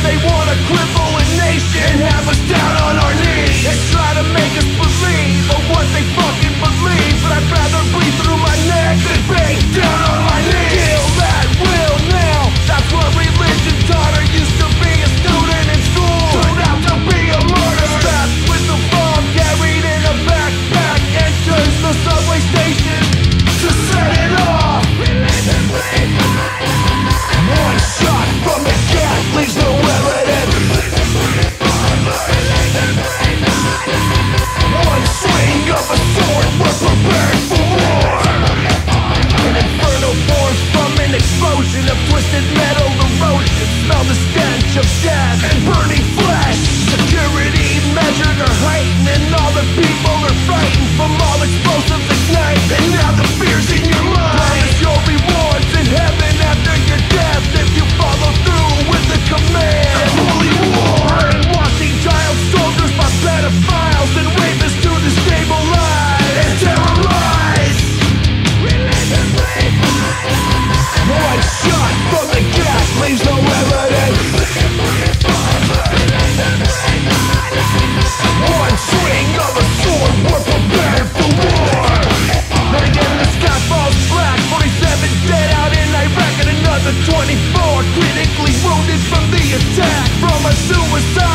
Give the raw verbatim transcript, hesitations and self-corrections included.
they wanna cripple a nation and have us down on our knees and try to make us believe of what they fucking believe. But I'd rather bleed through my neck than bang down on my knees. Kill that will now, that's what religion taught her. Used to be a student in school, turned out to be a murderer. Strapped with the bomb carried in a backpack, enters the subway station to set it off. One shot from the cat leaves no evidence. One swing of a sword, we're prepared for war. An inferno forms from an explosion of twisted metal erosion. Smell the stench of death and burning flesh. Security measures are heightened and all the people are frightened from all explosives ignite. And now the fear's in your mind. Promise your rewards in heaven after your death if you follow through with the command. Holy war, brainwashing child soldiers by pedophiles and rapists to destabilize and terrorize. One shot from the gas leaves no evidence. One swing of a sword, we're prepared for war. Then again the sky falls black, forty-seven dead out in Iraq and another twenty-four critically wounded from the attack from a suicide